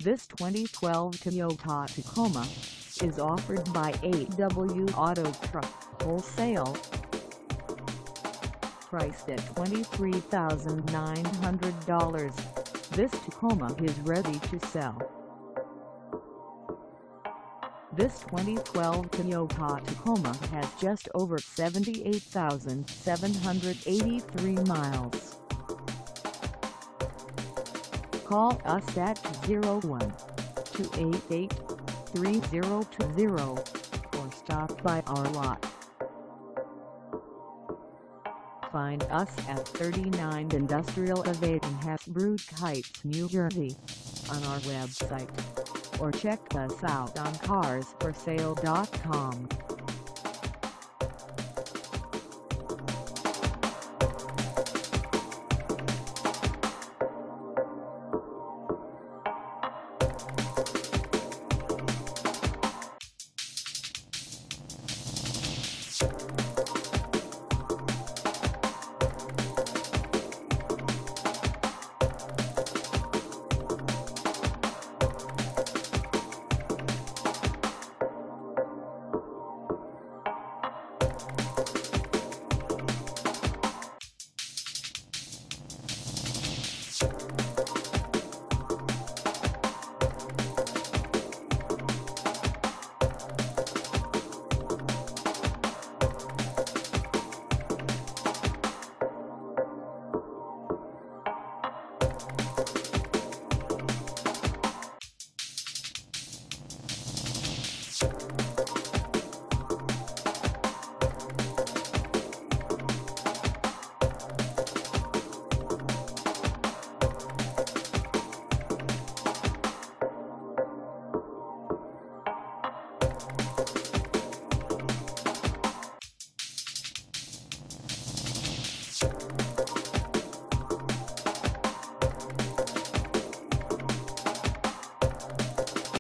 This 2012 Toyota Tacoma is offered by AW Auto Truck Wholesale. Priced at $23,900, this Tacoma is ready to sell. This 2012 Toyota Tacoma has just over 78,783 miles. Call us at 01-288-3020 or stop by our lot. Find us at 39 Industrial Ave HASBROUCK Heights, New Jersey, on our website, or check us out on carsforsale.com.